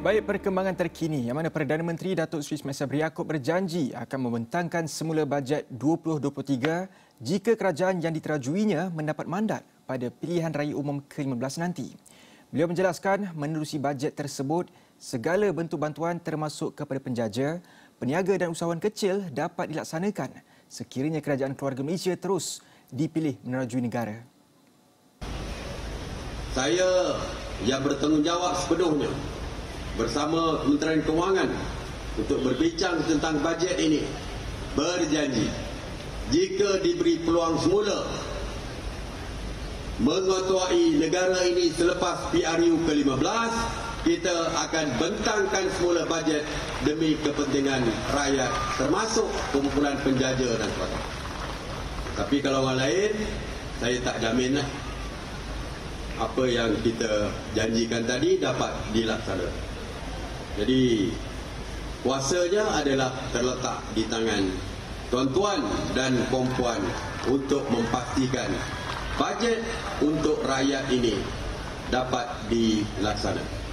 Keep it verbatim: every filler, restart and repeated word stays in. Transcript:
Baik, perkembangan terkini yang mana Perdana Menteri Datuk Seri Semasa Beriakup berjanji akan membentangkan semula bajet dua ribu dua puluh tiga jika kerajaan yang diterajuinya mendapat mandat pada pilihan raya umum ke lima belas nanti. Beliau menjelaskan menerusi bajet tersebut, segala bentuk bantuan termasuk kepada penjaja, peniaga dan usahawan kecil dapat dilaksanakan sekiranya kerajaan keluarga Malaysia terus dipilih menerajui negara. Saya yang bertanggungjawab sepenuhnya bersama Kementerian Kewangan untuk berbincang tentang bajet ini berjanji jika diberi peluang semula mengetuai negara ini selepas P R U ke lima belas, kita akan bentangkan semula bajet demi kepentingan rakyat termasuk kumpulan penjaja dan sebagainya. Tapi kalau orang lain, saya tak jaminlah apa yang kita janjikan tadi dapat dilaksanakan. Jadi kuasanya adalah terletak di tangan tuan-tuan dan puan-puan untuk memastikan bajet untuk rakyat ini dapat dilaksanakan.